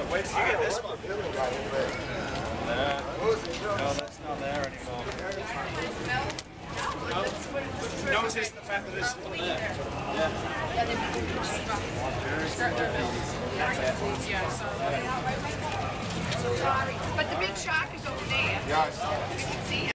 Yeah, wait till you get this one. No, that's not there anymore. Notice the fact that it's still there. But the big shark is over there. Yeah, I saw it. You can see it.